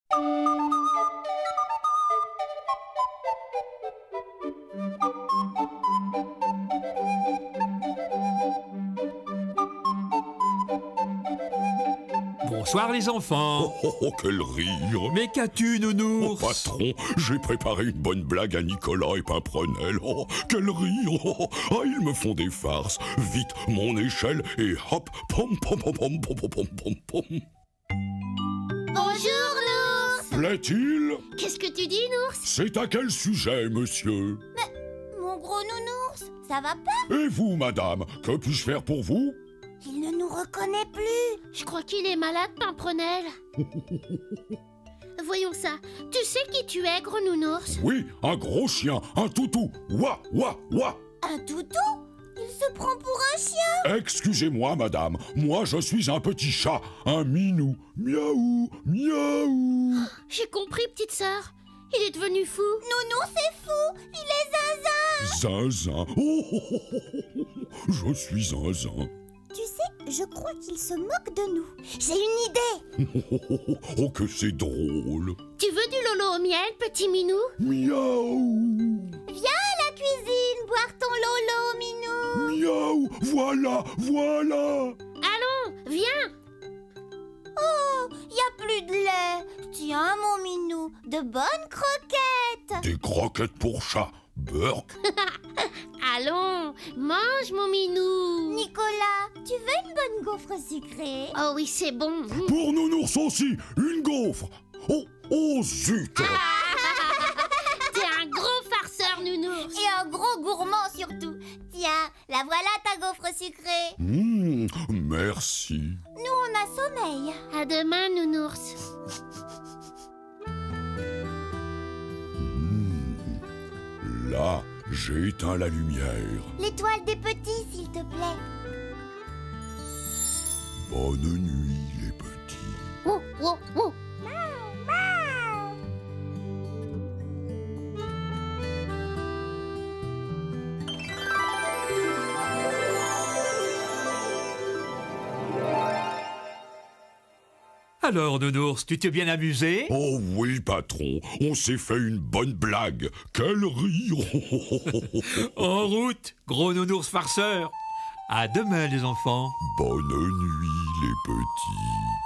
Bonsoir les enfants. Oh, quel rire! Mais qu'as-tu, nounours? Patron, j'ai préparé une bonne blague à Nicolas et Pimprenel. Oh, quel rire! Ah, ils me font des farces. Vite, mon échelle et hop, pom pom pom pom pom pom pom pom. Bonjour, l'ours. Plaît-il? Qu'est-ce que tu dis, l'ours? C'est à quel sujet, monsieur? Mon gros nounours, ça va pas? Et vous, madame, que puis-je faire pour vous? Il ne nous reconnaît plus. Je crois qu'il est malade, Pimprenel. Voyons ça. Tu sais qui tu es, gros nounours? Oui, un gros chien, un toutou. Ouah, ouah, ouah. Un toutou? Il se prend pour un chien. Excusez-moi, madame, moi je suis un petit chat, un minou. Miaou, miaou. J'ai compris, petite sœur. Il est devenu fou. Nounours est fou. Il est zinzin. Zinzin. Oh, oh, oh, oh, oh. Je suis zinzin. Tu sais, je crois qu'il se moque de nous. J'ai une idée. Oh, oh, oh, oh, que c'est drôle. Tu veux du lolo au miel, petit minou? Miaou. Viens à la cuisine boire ton lolo, minou. Miaou. Voilà, voilà. Allons, viens. Oh, y a plus de lait. Tiens, mon minou, de bonnes croquettes. Des croquettes pour chat. Burk. Allons, mange, mon minou. Nicolas, tu veux une bonne gaufre sucrée? Oh oui, c'est bon. Pour nounours aussi, une gaufre. Oh, oh zut. T'es un gros farceur, nounours. Et un gros gourmand surtout. Tiens, la voilà ta gaufre sucrée. Merci. Nous, on a sommeil. À demain, nounours. Là, j'ai éteint la lumière. L'étoile des petits, s'il te plaît. Bonne nuit, les petits. Oh, oh, oh. Alors, nounours, tu t'es bien amusé? Oh oui, patron, on s'est fait une bonne blague. Quel rire. En route, gros nounours farceur. À demain, les enfants. Bonne nuit, les petits.